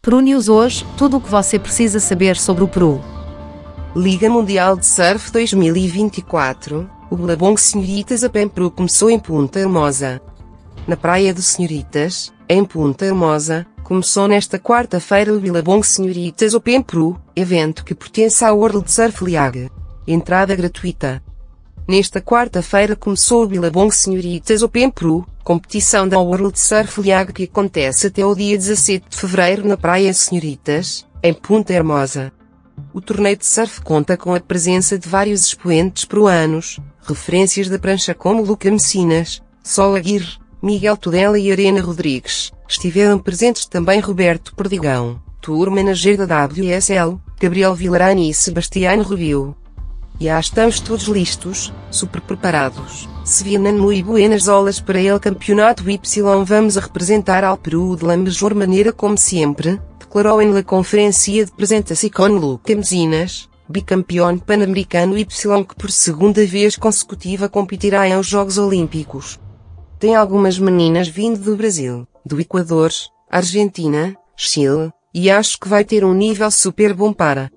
Peru News hoje, tudo o que você precisa saber sobre o Peru. Liga Mundial de Surf 2024, o Billabong Senhoritas Open Peru começou em Punta Hermosa. Na praia de Senhoritas, em Punta Hermosa, começou nesta quarta-feira o Billabong Senhoritas Open Peru, evento que pertence à World Surf League. Entrada gratuita. Nesta quarta-feira começou o Billabong Senhoritas Open Peru, competição da World Surf League que acontece até o dia 17 de fevereiro na praia Senhoritas, em Punta Hermosa. O torneio de surf conta com a presença de vários expoentes peruanos, referências da prancha como Luca Messinas, Sol Aguirre, Miguel Tudela e Arena Rodrigues. Estiveram presentes também Roberto Perdigão, tour manager da WSL, Gabriel Villarani e Sebastiano Rubio. Já estamos todos listos, super preparados. Se vienen muy buenas olas para el campeonato Y, vamos a representar ao Peru de la mejor maneira como sempre, declarou em la conferência de presentação com Luca Messinas, bicampeão pan-americano Y que por segunda vez consecutiva competirá em os Jogos Olímpicos. Tem algumas meninas vindo do Brasil, do Equador, Argentina, Chile, e acho que vai ter um nível super bom para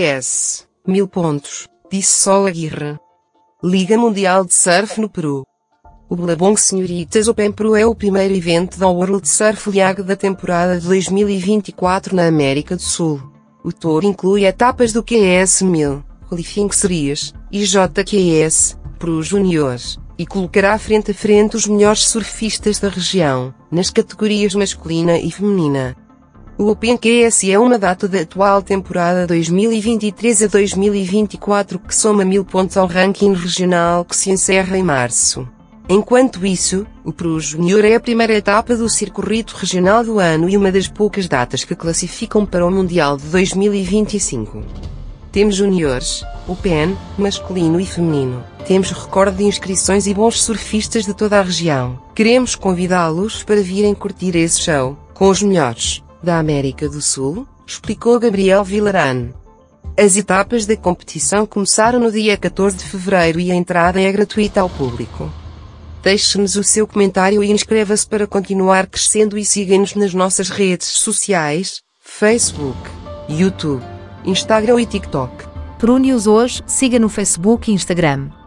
QS 1000 pontos, disse Sol Aguirre. Liga Mundial de Surf no Peru. O Billabong Senhoritas Open Peru é o primeiro evento da World Surf League da temporada de 2024 na América do Sul. O tour inclui etapas do QS 1000, Qualifying Series, e JQS, Peru Juniors, e colocará frente a frente os melhores surfistas da região, nas categorias masculina e feminina. O Open QS é uma data da atual temporada 2023 a 2024 que soma 1000 pontos ao ranking regional que se encerra em março. Enquanto isso, o Peru Júnior é a primeira etapa do circuito regional do ano e uma das poucas datas que classificam para o Mundial de 2025. Temos juniores, Open, masculino e feminino. Temos recorde de inscrições e bons surfistas de toda a região. Queremos convidá-los para virem curtir esse show, com os melhores da América do Sul, explicou Gabriel Villarani. As etapas da competição começaram no dia 14 de fevereiro e a entrada é gratuita ao público. Deixe-nos o seu comentário e inscreva-se para continuar crescendo e siga-nos nas nossas redes sociais, Facebook, YouTube, Instagram e TikTok. Peru News hoje, siga no Facebook e Instagram.